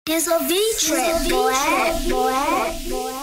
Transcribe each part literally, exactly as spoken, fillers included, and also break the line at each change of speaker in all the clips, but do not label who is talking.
It's a V-trip, boy, boy, boy.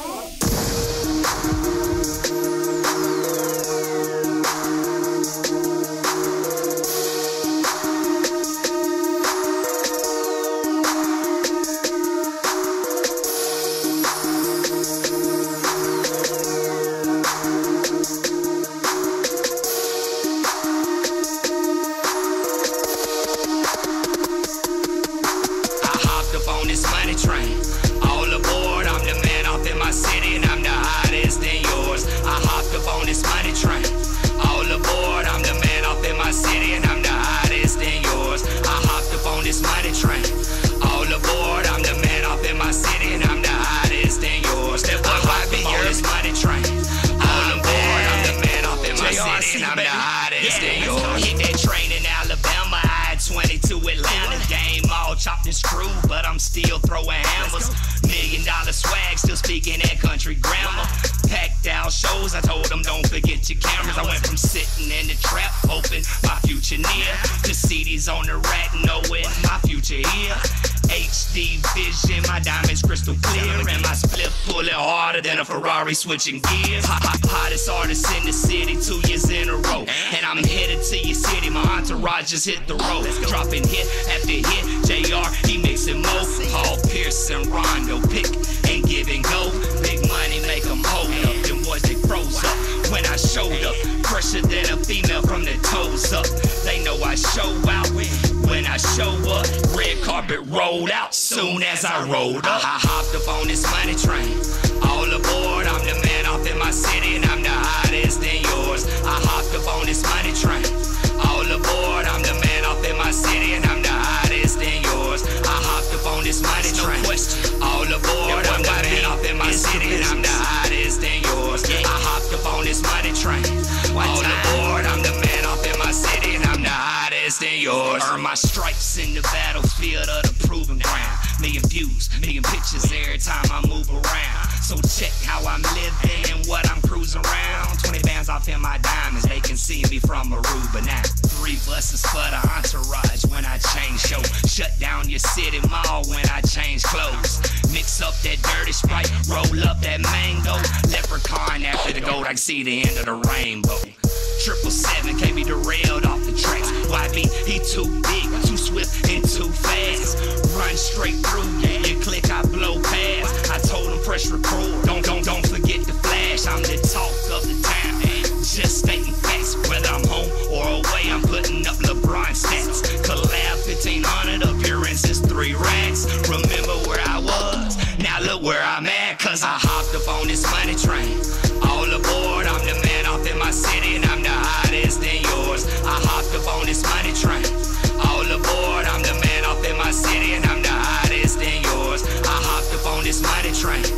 On this money train, all aboard, I'm the man off in my city and I'm the hottest in yours. I hopped up on this money train, all aboard, I'm the man off in my city and I'm the hottest in yours. I hopped up on this money train, all aboard, I'm the man off in my city and I'm the hottest in yours. That boy, why be on this money train, all aboard, I'm the man off in my city and I'm the hottest in yours. Hit that train in Alabama, I twenty-two Atlanta, game all chopped and screwed, but I'm still throwing hammers. Million dollar swag, still speaking that country grammar. Packed out shows, I told them don't forget your cameras. I went from sitting in the trap, hoping my future near, to C Ds on the rack, knowing my future here. H D vision, my diamonds crystal clear, and my split pulling harder than a Ferrari switching gears. Hot, hot, hottest artist in the city, two years in a row, and I'm headed to your city. My entourage just hit the road, dropping hit after hit. J R, he mixing mo. Paul Pierce and Rondo, pick and give and go. Big money make them hold up, them boys they froze up. When I showed up, fresher than a female from the toes up. They know I show out when I show up. Red carpet rolled out soon as I rolled up. I hopped up on this money train, all aboard, I'm the man off in my city and I'm the hottest in yours. I hopped up on this money train, all aboard, I'm the man off in my city and I'm the hottest in yours. I hopped up on this money train, all aboard, I'm the man off in my city and I'm the hottest in yours. I hopped up on this money train, all aboard, I'm the man off in my city and I'm the hottest in yours. Earn my stripes in the battlefield of the proving ground. Million views, million pictures every time I move around. So check how I'm living and what I'm cruising around. twenty bands off in my diamonds, they can see me from Aruba now. Three buses for the entourage when I change show. Shut down your city mall when I change clothes. Mix up that dirty Sprite, roll up that mango. Leprechaun after the gold, I can see the end of the rainbow. Triple seven can't be derailed off the tracks. Y B, he too big, too swift, and too fast. Run straight through, yeah, you click, I blow past. I told him press record, don't, don't, don't forget the flash. I'm the talk of the town, just stating facts. Whether I'm home or away, I'm putting up LeBron stats. Collab fifteen hundred, appearances, three racks. Remember where I was, now look where I'm at. Cause I hopped up on this money train, all aboard, I'm the man off in my city and I'm the hottest in yours. I hopped up on this money train, all aboard, I'm the man off in my city and I'm the hottest in yours. I hopped up on this money train,